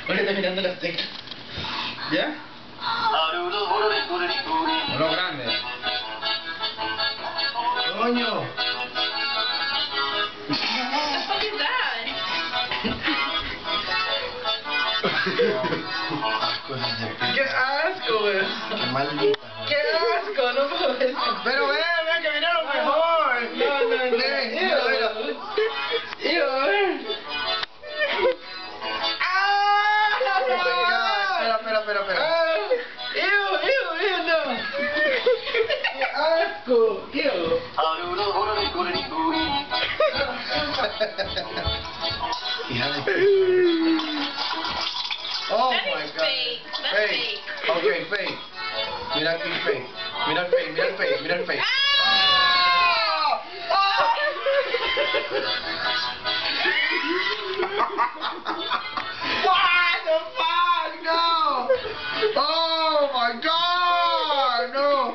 Ahorita mirando las teclas. ¿Ya? Uno grande. ¡Coño! ¡Qué asco, güey! Qué maldita. ¡Qué asco! No puedo ver. Pero ve, que viene lo mejor. No. Mira. Espera. No. ¡Qué asco! Hija de... Oh That my is God. fake. That's fake. Okay, fake. Mira aquí, fake. Mira el fake. What the fuck? No! Oh my God! No!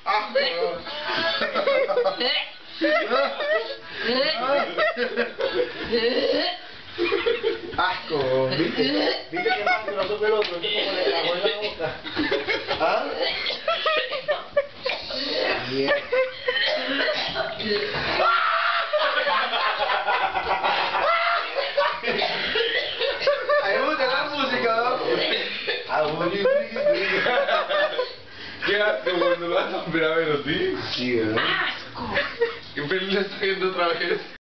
Asco. ¿Viste que más que nosotros el otro? Este como le cagó en la boca. ¿Ah? Yeah. Ahí gusta la música, ¿no? ¿Qué asco, güey? ¿No lo vas a volver a ver así? Sí, ¿verdad? Asco. ¿Qué peli la está viendo otra vez?